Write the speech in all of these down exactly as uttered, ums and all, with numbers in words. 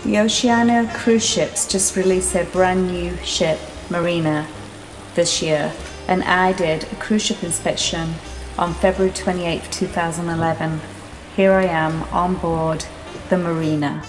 The Oceania Cruise Ships just released their brand new ship, Marina, this year, and I did a cruise ship inspection on February twenty-eighth, two thousand eleven. Here I am on board the Marina.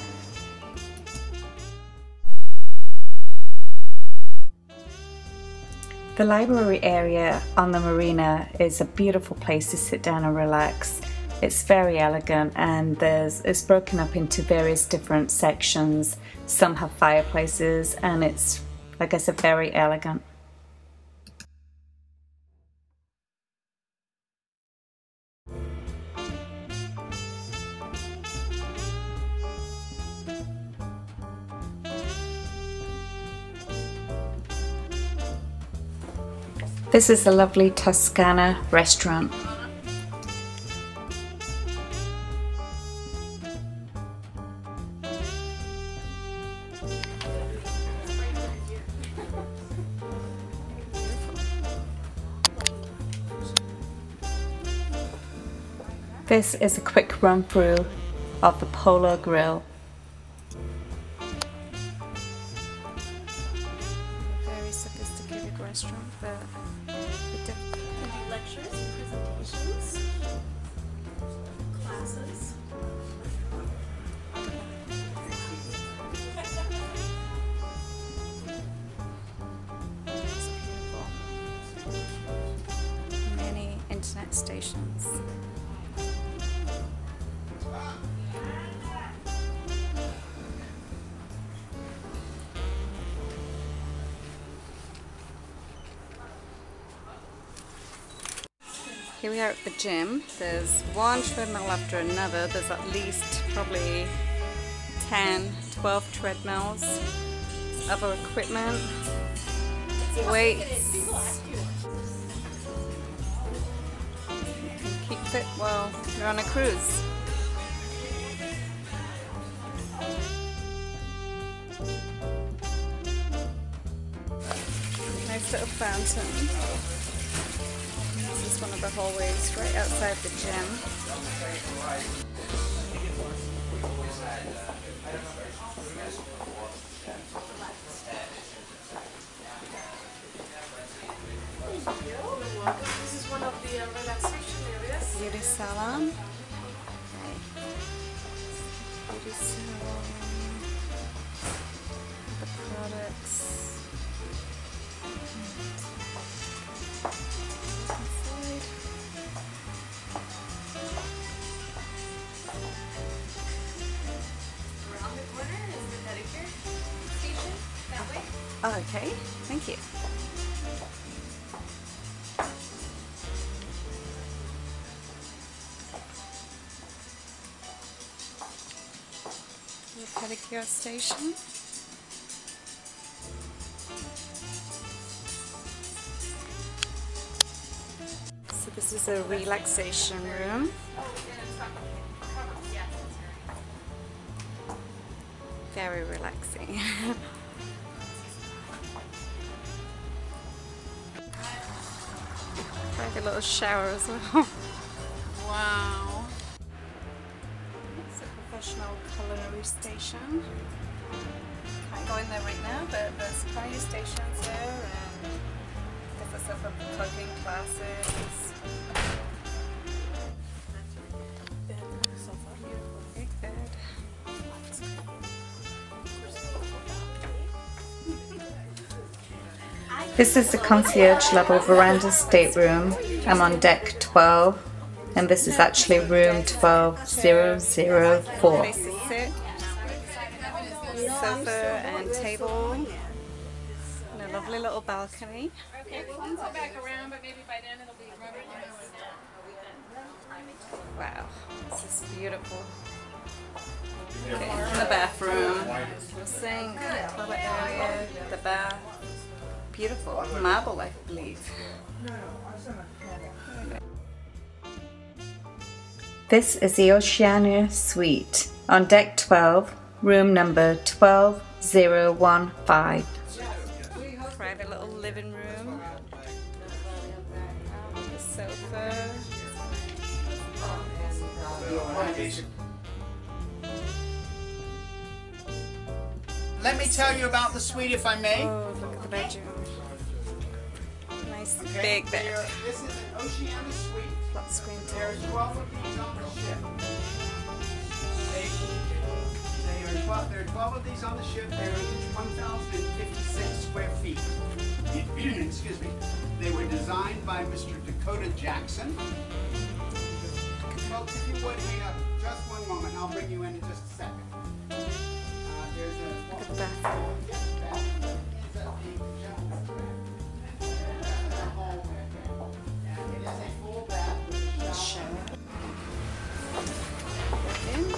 The library area on the Marina is a beautiful place to sit down and relax. It's very elegant, and there's it's broken up into various different sections. Some have fireplaces, and it's, like I said, very elegant. This is a lovely Toscana restaurant. This is a quick run through of the Polo Grill. Very sophisticated restaurant, but with different lectures, presentations, classes. It's beautiful. Many internet stations. Here we are at the gym. There's one treadmill after another. There's at least probably ten, twelve treadmills, other equipment, weights. You can keep fit while you're on a cruise. Nice little fountain. This is one of the hallways right outside the gym. This is one of the uh, relaxation areas. Beauty salon. Beauty salon. The products. Oh, okay, thank you. The pedicure station. So this is a relaxation room. Very relaxing. Like a little shower as well. Wow. It's a professional culinary station. Can't go in there right now, but there's plenty of stations there, and there's also for cooking classes. Big bed. This is the Concierge Level Veranda Stateroom. I'm on deck twelve, and this is actually room twelve thousand four. Place to sit, sofa and table, and a lovely little balcony. Wow, this is beautiful. Okay, in the bathroom, the sink, toilet area, the bath. Beautiful marble, I believe. This is the Oceania Suite on deck twelve, room number twelve thousand fifteen. Private little living room. The sofa. let me tell you about the suite, if I may. Oh, look at the bedroom. Nice Okay, big bed. are, this is an Oceania Suite. Flat screen There are table. twelve of these on the ship. They, they are twelve, there are twelve of these on the ship. They're each one thousand fifty-six square feet. Excuse me. They were designed by Mister Dakota Jackson. Folks, if you would, hang up just one moment. I'll bring you in in just a second. Uh, there's a, Look at the bathroom. It is a full bath with a shower. In.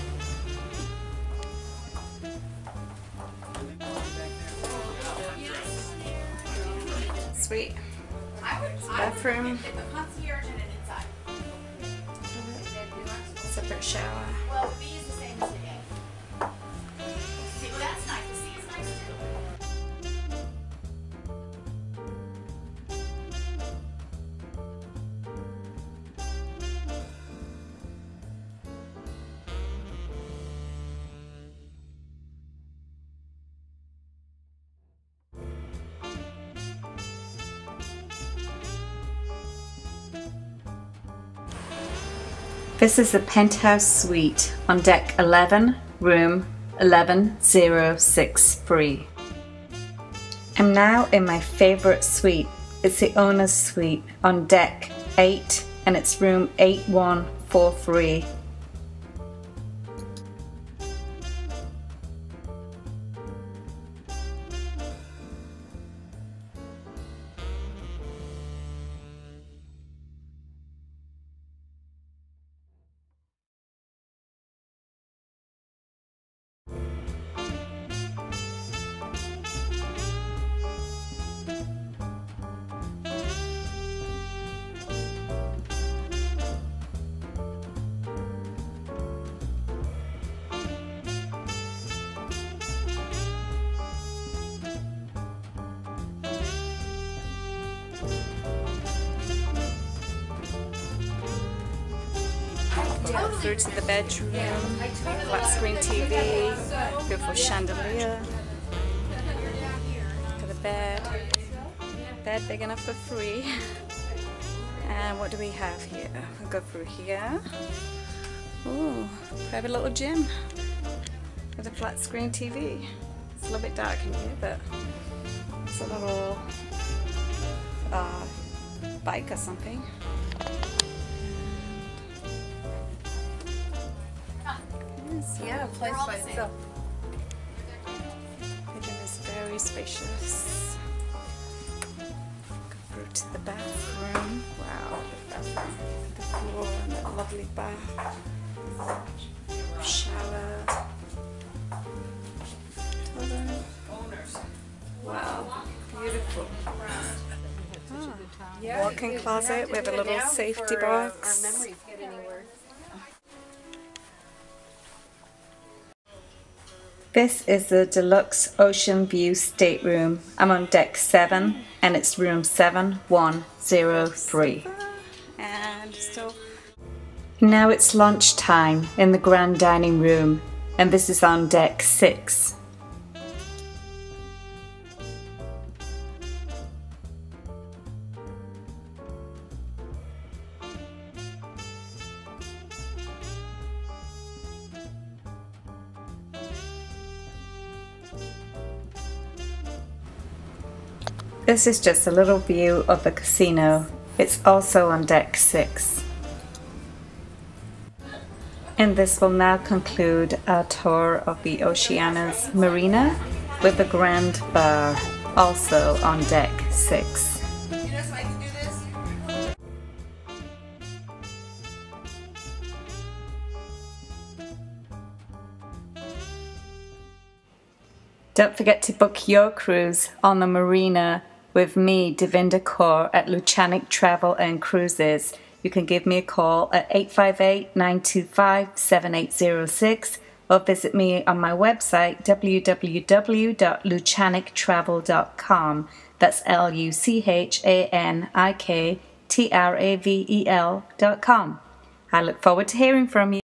Sweet. Bathroom. Concierge and an inside. Separate shower. Well, the B is the same as the A. See, well, that's nice. The C is nice too. This is the Penthouse Suite on deck eleven, room eleven oh six three. I'm now in my favourite suite. It's the owner's suite on deck eight and it's room eight one four three. Through to the bedroom, flat screen T V, beautiful chandelier. Look at the bed. Bed big enough for three. And what do we have here? We'll go through here. Ooh, private little gym with a flat screen T V. It's a little bit dark in here, but it's a little uh, bike or something. Yeah, place by itself. Bedroom is very spacious. Go through to the bathroom. Wow, the bathroom. The floor and that lovely bath. Shower. Toilet. Wow, beautiful. Ah, walk-in closet with a little safety box. Our memories get anywhere. This is the Deluxe Ocean View Stateroom. I'm on deck seven and it's room seven one oh three. And still Now it's lunchtime in the grand dining room and this is on deck six. This is just a little view of the casino. It's also on deck six. And this will now conclude our tour of the Oceania's Marina with the Grand Bar, also on deck six. Don't forget to book your cruise on the Marina with me, Devinda Kaur, at Luchanik Travel and Cruises. You can give me a call at eight five eight, nine two five, seven eight zero six or visit me on my website w w w dot luchanik travel dot com. That's L U C H A N I K T R A V E L dot com. I look forward to hearing from you.